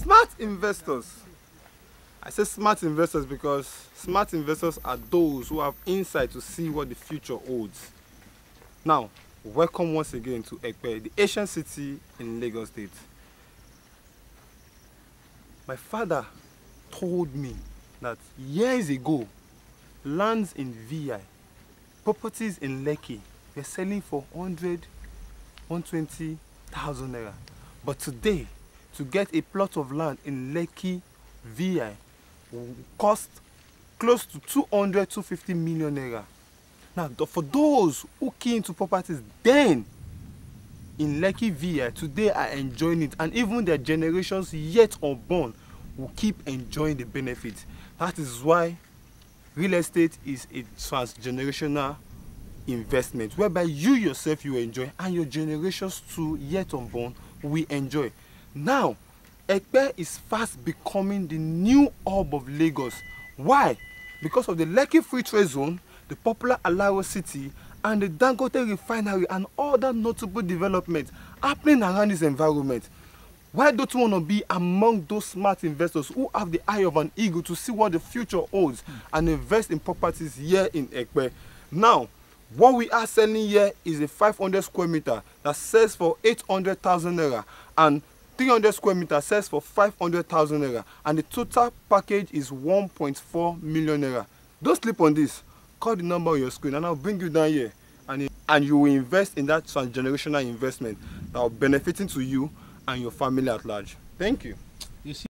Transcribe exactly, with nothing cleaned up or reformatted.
Smart investors. I say smart investors because smart investors are those who have insight to see what the future holds. Now, welcome once again to Ekpe, the ancient city in Lagos State. My father told me that years ago, lands in V I, properties in Lekki were selling for one hundred, one hundred twenty thousand naira. But today, to get a plot of land in Lekki V I will cost close to two hundred, two hundred fifty million naira. Now, for those who key into properties then in Lekki V I, today are enjoying it, and even their generations yet unborn will keep enjoying the benefits. That is why real estate is a transgenerational investment, whereby you yourself you enjoy and your generations too yet unborn will enjoy. Now, Ekpe is fast becoming the new hub of Lagos. Why? Because of the Lekki Free Trade Zone, the popular Alaro City, and the Dangote Refinery and other notable developments happening around this environment. Why don't you want to be among those smart investors who have the eye of an eagle to see what the future holds mm. and invest in properties here in Ekpe? Now, what we are selling here is a five hundred square meter that sells for eight hundred thousand naira, and three hundred square meter sells for five hundred thousand naira, and the total package is one point four million naira. Don't sleep on this. Call the number on your screen and I'll bring you down here, and, and you will invest in that transgenerational investment that will benefiting to you and your family at large. Thank you. You see